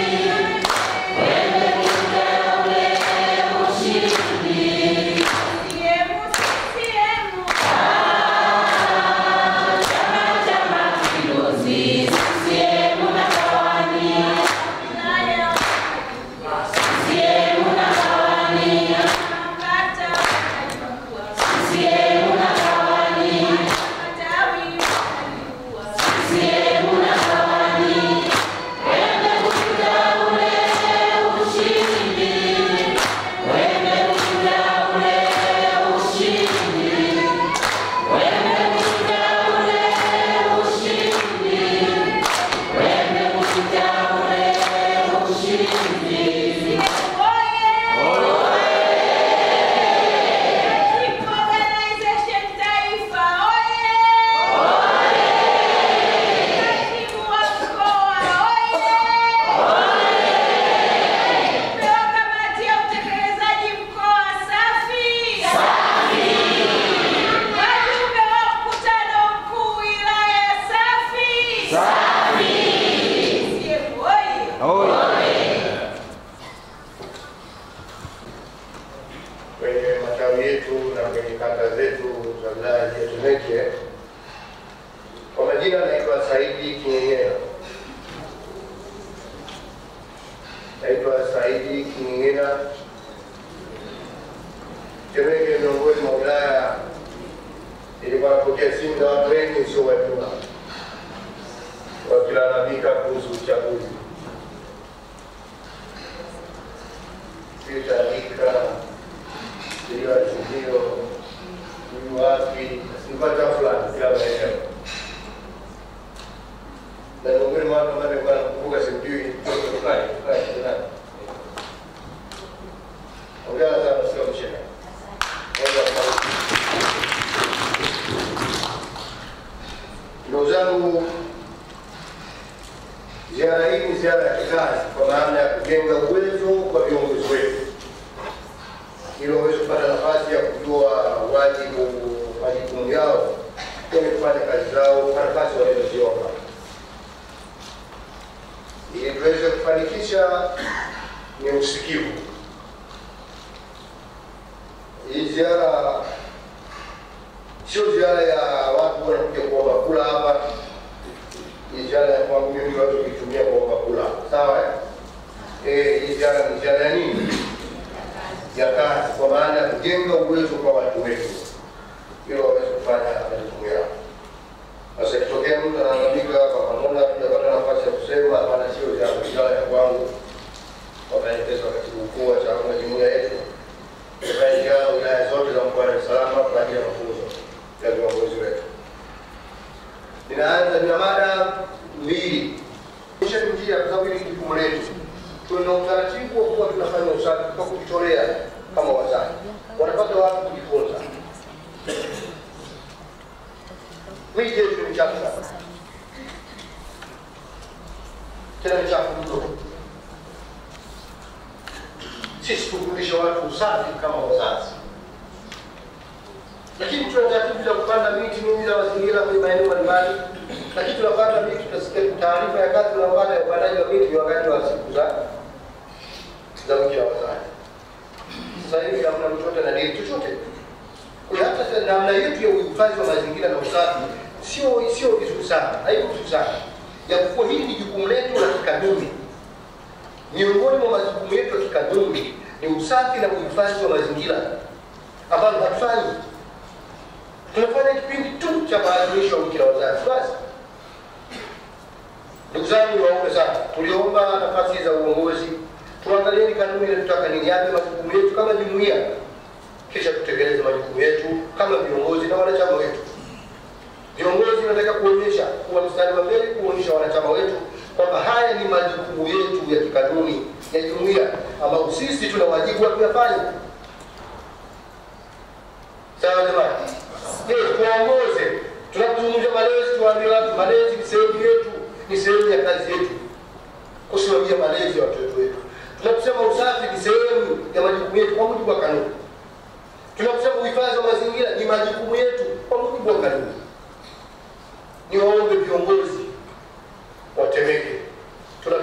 Niwaombe viongozi wa Temeke, tunatoka hapa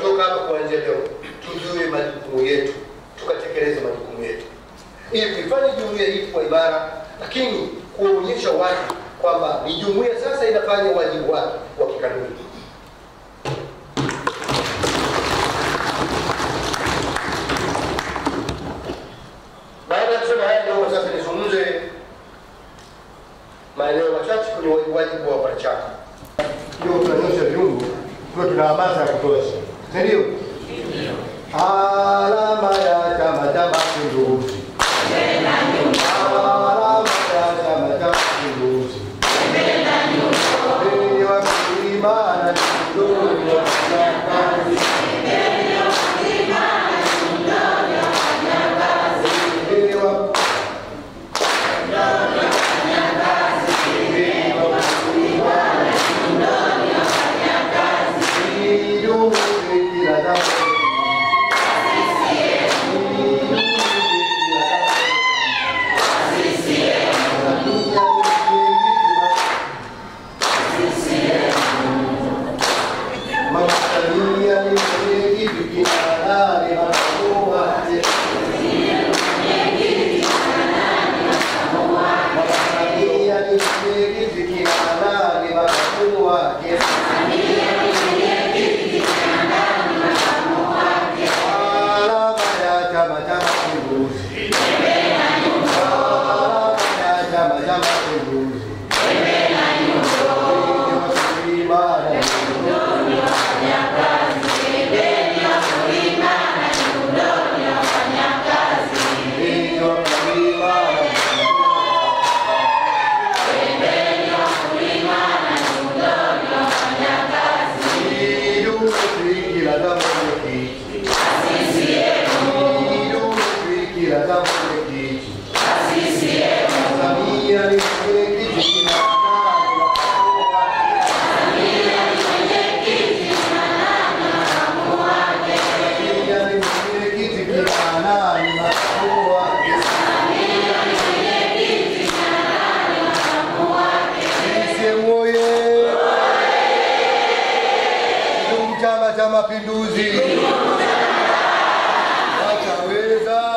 kuanzia leo tujue majukumu yetu, tukatekeleze majukumu yetu ili kuifanya jumuiya hii kwa imara, lakini kuonyesha watu kwamba ni jumuiya sasa inafanya wajibu wake wa kikanuni. Baada ya kusema haya, ndio sasa nizungumze maeneo machache kwenye wajibu wa wanachama. Ndio tunanyosha viungo, tuna hamasa ya kutosha. Ndio? Alama ya Chama cha Mapinduzi. Alama ya Chama cha Mapinduzi. Mbele wa kulima na mdoni wa wafanyakazi. Mbele wa kulima na mdoni wa wafanyakazi. Mbele wa kulima na mdoni wa wafanyakazi. Mbele wa kulima na mdoni wa wafanyakazi. Ndio kila jambo. Chama cha Mapinduzi. Wataweza.